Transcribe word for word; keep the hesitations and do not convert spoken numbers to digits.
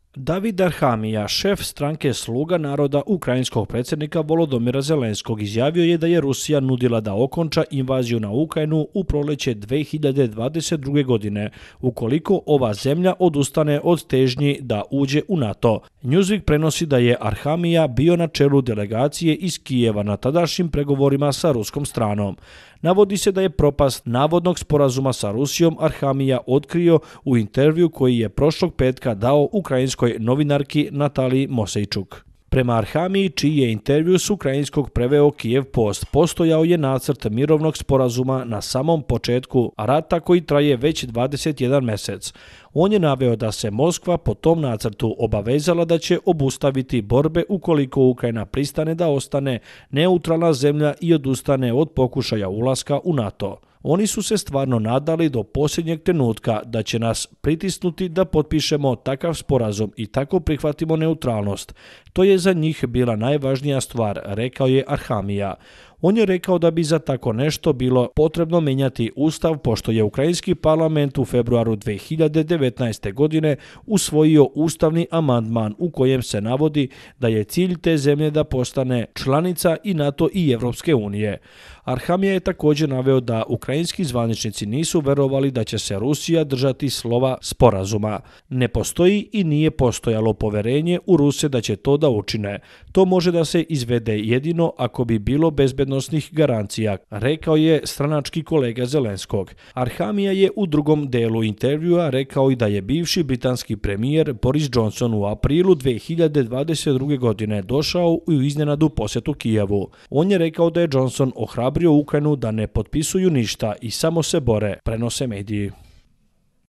David Arhamija, šef stranke Sluga naroda ukrajinskog predsjednika Volodomira Zelenskog, izjavio je da je Rusija nudila da okonča invaziju na Ukrajinu u proljeće dve hiljade dvadeset druge. godine, ukoliko ova zemlja odustane od težnji da uđe u NATO. Newsweek prenosi da je Arhamija bio na čelu delegacije iz Kijeva na tadašnjim pregovorima sa ruskom stranom. Navodi se da je propast navodnog sporazuma sa Rusijom Arhamija otkrio u intervju koji je prošlog petka dao ukrajinskoj novinarki Nataliji Mosejčuk. Prema Arhamiji, čiji je intervju s ukrajinskog preveo Kijev Post, postojao je nacrt mirovnog sporazuma na samom početku rata koji traje već dvadeset jedan mjesec. On je naveo da se Moskva po tom nacrtu obavezala da će obustaviti borbe ukoliko Ukrajina pristane da ostane neutralna zemlja i odustane od pokušaja ulaska u NATO. Oni su se stvarno nadali do posljednjeg trenutka da će nas pritisnuti da potpišemo takav sporazum i tako prihvatimo neutralnost. To je za njih bila najvažnija stvar, rekao je Arhamija. On je rekao da bi za tako nešto bilo potrebno mijenjati ustav, pošto je ukrajinski parlament u februaru dve hiljade devetnaeste. godine usvojio ustavni amandman u kojem se navodi da je cilj te zemlje da postane članica i NATO i Evropske unije. Arhamija je također naveo da ukrajinski zvaničnici nisu verovali da će se Rusija držati slova sporazuma. Ne postoji i nije postojalo poverenje u Ruse da će to da učine. To može da se izvede jedino ako bi bilo bezbednosnih garancija, rekao je stranački kolega Zelenskog. Arhamija je u drugom delu intervjua rekao i da je bivši britanski premijer Boris Johnson u aprilu dve hiljade dvadeset druge. godine došao u iznenadnu posjetu Kijevu. On je rekao da je Johnson ohrabrio Ukrajinu da ne potpisuju ništa i samo se bore, prenose mediji.